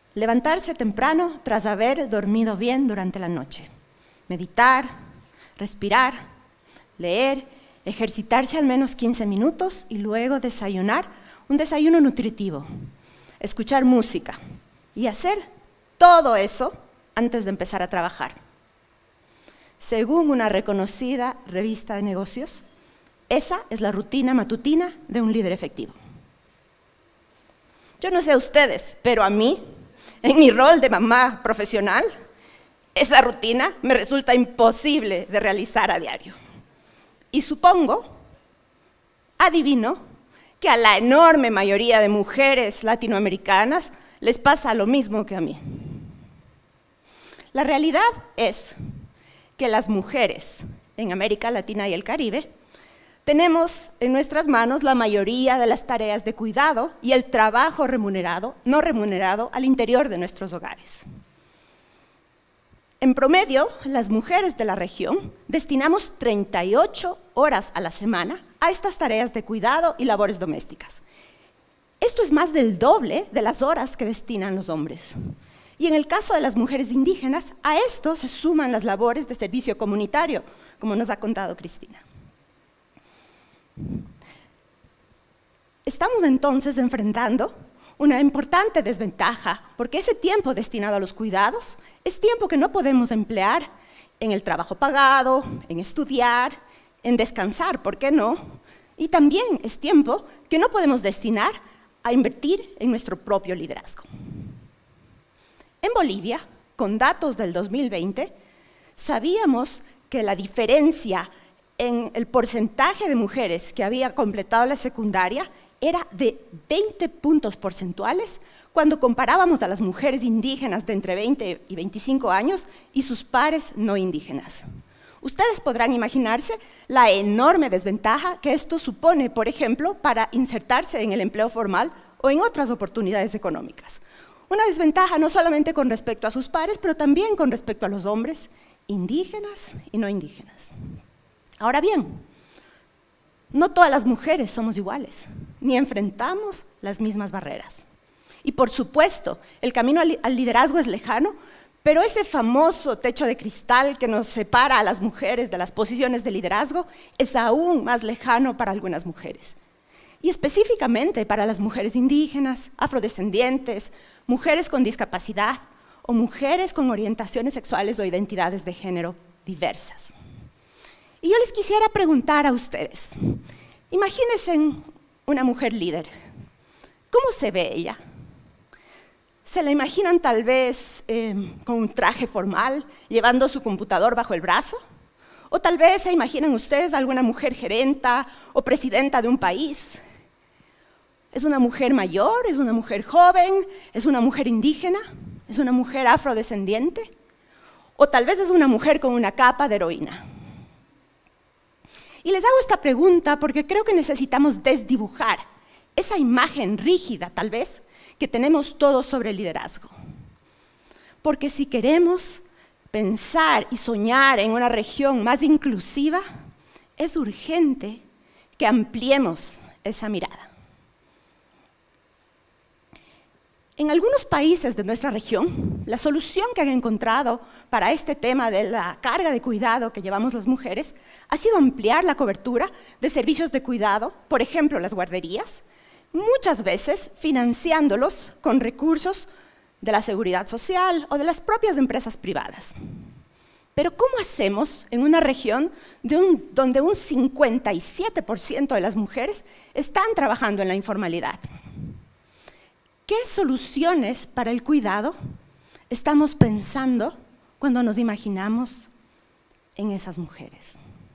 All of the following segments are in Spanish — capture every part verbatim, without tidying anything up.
Levantarse temprano tras haber dormido bien durante la noche. Meditar, respirar, leer, ejercitarse al menos quince minutos y luego desayunar un desayuno nutritivo. Escuchar música y hacer todo eso antes de empezar a trabajar. Según una reconocida revista de negocios, esa es la rutina matutina de un líder efectivo. Yo no sé a ustedes, pero a mí, en mi rol de mamá profesional, esa rutina me resulta imposible de realizar a diario. Y supongo, adivino, que a la enorme mayoría de mujeres latinoamericanas les pasa lo mismo que a mí. La realidad es que las mujeres en América Latina y el Caribe tenemos en nuestras manos la mayoría de las tareas de cuidado y el trabajo remunerado, no remunerado, al interior de nuestros hogares. En promedio, las mujeres de la región destinamos treinta y ocho horas a la semana a estas tareas de cuidado y labores domésticas. Esto es más del doble de las horas que destinan los hombres. Y en el caso de las mujeres indígenas, a esto se suman las labores de servicio comunitario, como nos ha contado Cristina. Estamos entonces enfrentando una importante desventaja, porque ese tiempo destinado a los cuidados es tiempo que no podemos emplear en el trabajo pagado, en estudiar, en descansar, ¿por qué no? Y también es tiempo que no podemos destinar a invertir en nuestro propio liderazgo. En Bolivia, con datos del dos mil veinte, sabíamos que la diferencia en el porcentaje de mujeres que había completado la secundaria era de veinte puntos porcentuales cuando comparábamos a las mujeres indígenas de entre veinte y veinticinco años y sus pares no indígenas. Ustedes podrán imaginarse la enorme desventaja que esto supone, por ejemplo, para insertarse en el empleo formal o en otras oportunidades económicas. Una desventaja no solamente con respecto a sus pares, pero también con respecto a los hombres indígenas y no indígenas. Ahora bien, no todas las mujeres somos iguales, ni enfrentamos las mismas barreras. Y por supuesto, el camino al liderazgo es lejano, pero ese famoso techo de cristal que nos separa a las mujeres de las posiciones de liderazgo es aún más lejano para algunas mujeres. Y específicamente para las mujeres indígenas, afrodescendientes, mujeres con discapacidad o mujeres con orientaciones sexuales o identidades de género diversas. Y yo les quisiera preguntar a ustedes, imagínense una mujer líder, ¿cómo se ve ella? ¿Se la imaginan tal vez eh, con un traje formal, llevando su computador bajo el brazo? ¿O tal vez se imaginan ustedes alguna mujer gerenta o presidenta de un país? ¿Es una mujer mayor? ¿Es una mujer joven? ¿Es una mujer indígena? ¿Es una mujer afrodescendiente? ¿O tal vez es una mujer con una capa de heroína? Y les hago esta pregunta porque creo que necesitamos desdibujar esa imagen rígida, tal vez, que tenemos todos sobre el liderazgo. Porque si queremos pensar y soñar en una región más inclusiva, es urgente que ampliemos esa mirada. En algunos países de nuestra región, la solución que han encontrado para este tema de la carga de cuidado que llevamos las mujeres ha sido ampliar la cobertura de servicios de cuidado, por ejemplo, las guarderías, muchas veces financiándolos con recursos de la seguridad social o de las propias empresas privadas. Pero ¿cómo hacemos en una región de un, donde un cincuenta y siete por ciento de las mujeres están trabajando en la informalidad? ¿Qué soluciones para el cuidado estamos pensando cuando nos imaginamos en esas mujeres?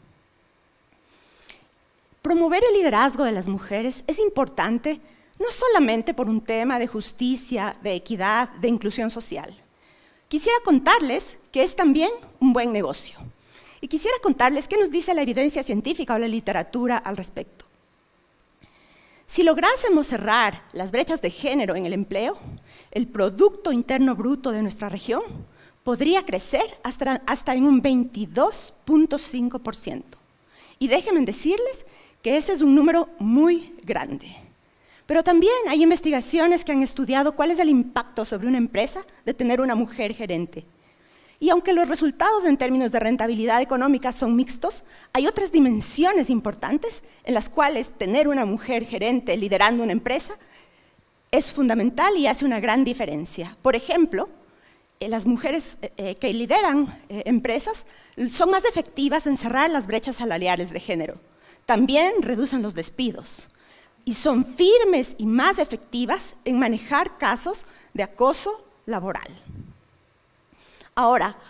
Promover el liderazgo de las mujeres es importante no solamente por un tema de justicia, de equidad, de inclusión social. Quisiera contarles que es también un buen negocio. Y quisiera contarles qué nos dice la evidencia científica o la literatura al respecto. Si lográsemos cerrar las brechas de género en el empleo, el Producto Interno Bruto de nuestra región podría crecer hasta, hasta en un veintidós punto cinco por ciento. Y déjenme decirles que ese es un número muy grande. Pero también hay investigaciones que han estudiado cuál es el impacto sobre una empresa de tener una mujer gerente. Y aunque los resultados en términos de rentabilidad económica son mixtos, hay otras dimensiones importantes en las cuales tener una mujer gerente liderando una empresa es fundamental y hace una gran diferencia. Por ejemplo, eh, las mujeres eh, que lideran eh, empresas son más efectivas en cerrar las brechas salariales de género. También reducen los despidos y son firmes y más efectivas en manejar casos de acoso laboral. Ahora,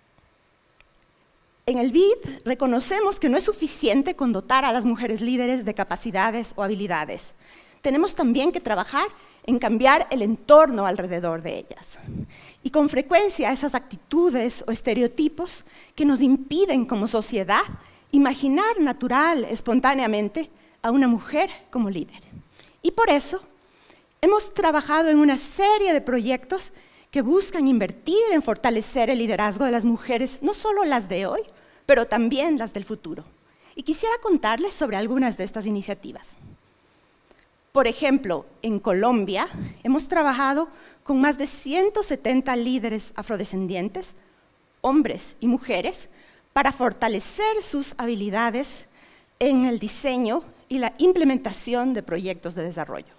en el B I D reconocemos que no es suficiente con dotar a las mujeres líderes de capacidades o habilidades. Tenemos también que trabajar en cambiar el entorno alrededor de ellas. Y con frecuencia esas actitudes o estereotipos que nos impiden como sociedad imaginar natural, espontáneamente, a una mujer como líder. Y por eso hemos trabajado en una serie de proyectos que buscan invertir en fortalecer el liderazgo de las mujeres, no solo las de hoy, pero también las del futuro. Y quisiera contarles sobre algunas de estas iniciativas. Por ejemplo, en Colombia hemos trabajado con más de ciento setenta líderes afrodescendientes, hombres y mujeres, para fortalecer sus habilidades en el diseño y la implementación de proyectos de desarrollo.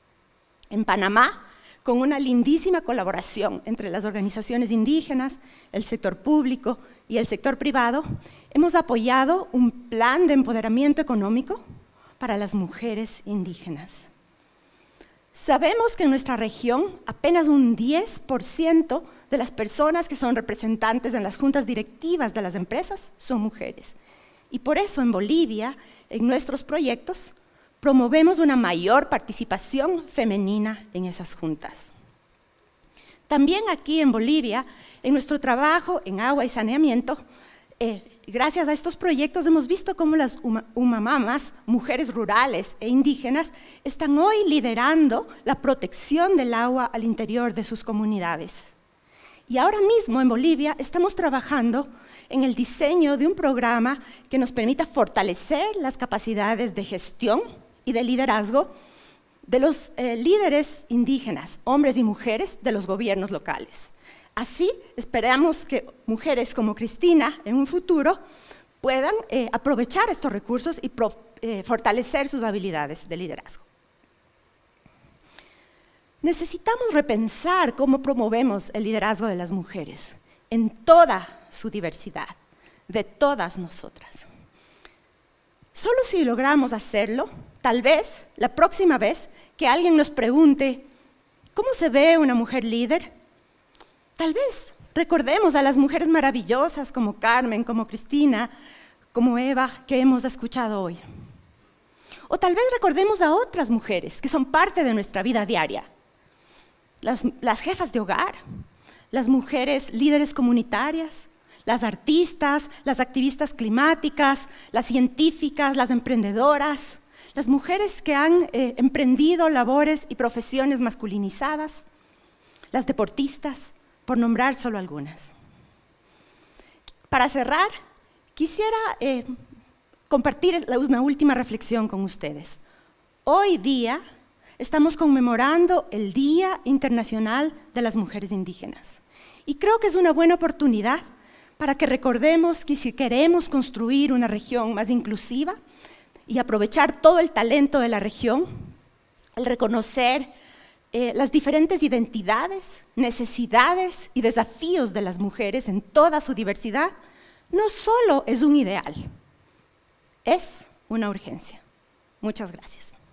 En Panamá, con una lindísima colaboración entre las organizaciones indígenas, el sector público y el sector privado, hemos apoyado un plan de empoderamiento económico para las mujeres indígenas. Sabemos que en nuestra región apenas un diez por ciento de las personas que son representantes en las juntas directivas de las empresas son mujeres. Y por eso en Bolivia, en nuestros proyectos, promovemos una mayor participación femenina en esas juntas. También aquí en Bolivia, en nuestro trabajo en agua y saneamiento, eh, gracias a estos proyectos hemos visto cómo las umamamas, mujeres rurales e indígenas, están hoy liderando la protección del agua al interior de sus comunidades. Y ahora mismo en Bolivia estamos trabajando en el diseño de un programa que nos permita fortalecer las capacidades de gestión y de liderazgo de los eh, líderes indígenas, hombres y mujeres de los gobiernos locales. Así, esperamos que mujeres como Cristina en un futuro puedan eh, aprovechar estos recursos y pro, eh, fortalecer sus habilidades de liderazgo. Necesitamos repensar cómo promovemos el liderazgo de las mujeres en toda su diversidad, de todas nosotras. Solo si logramos hacerlo, tal vez la próxima vez que alguien nos pregunte ¿cómo se ve una mujer líder? Tal vez recordemos a las mujeres maravillosas como Carmen, como Cristina, como Eva, que hemos escuchado hoy. O tal vez recordemos a otras mujeres que son parte de nuestra vida diaria. Las, las jefas de hogar, las mujeres líderes comunitarias, las artistas, las activistas climáticas, las científicas, las emprendedoras, las mujeres que han eh, emprendido labores y profesiones masculinizadas, las deportistas, por nombrar solo algunas. Para cerrar, quisiera eh, compartir una última reflexión con ustedes. Hoy día estamos conmemorando el Día Internacional de las Mujeres Indígenas. Y creo que es una buena oportunidad para que recordemos que si queremos construir una región más inclusiva y aprovechar todo el talento de la región, el reconocer eh, las diferentes identidades, necesidades y desafíos de las mujeres en toda su diversidad, no solo es un ideal, es una urgencia. Muchas gracias.